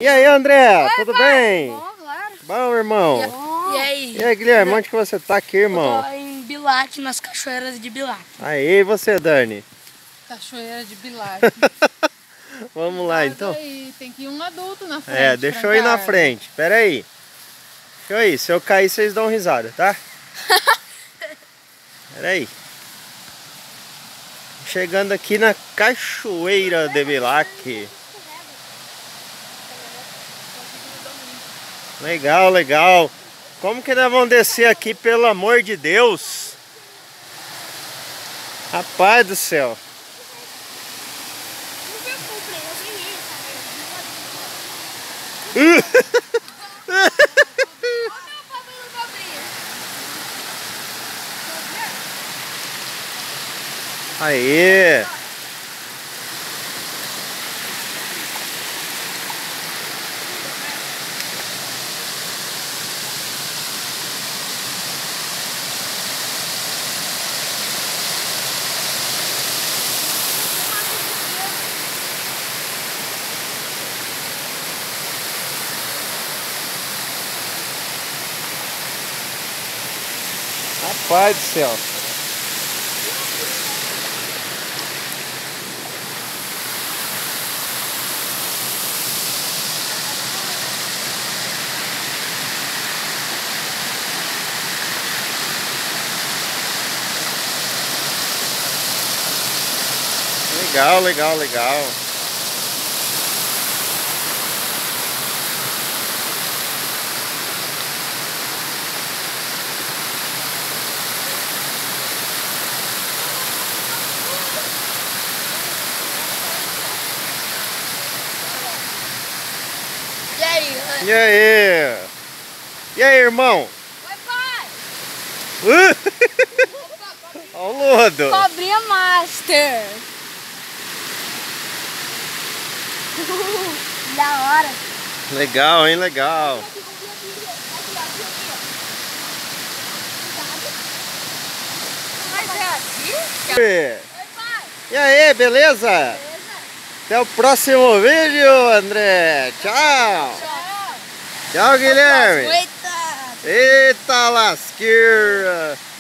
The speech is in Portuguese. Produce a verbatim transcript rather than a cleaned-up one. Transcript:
E aí, André, Oi, tudo pai. bem? Bom, claro. Bom, irmão? E, e aí? E aí, Guilherme, onde que você tá aqui, irmão? Eu tô em Bilate, nas cachoeiras de Bilate. Aí, e você, Dani? Cachoeira de Bilate. Vamos lá, então. Aí, tem que ir um adulto na frente. É, deixa eu ir na frente. Pera aí. Deixa eu ir. Se eu cair, vocês dão risada, tá? Pera aí. Chegando aqui na Cachoeira de Bilate. Legal, legal. Como que nós vamos descer aqui, pelo amor de Deus? Rapaz do céu. Aê! Rapaz do céu. Legal, legal, legal. E aí? E aí? E aí, irmão? Oi, pai! Olha o lodo. Cobrinha Master! Da hora! Legal, hein? Legal. Mas é aqui? E Oi, pai! e aí, beleza? Beleza? Até o próximo vídeo, André. Tchau. Tchau! Tchau, Guilherme. Eita! Eita lasqueira.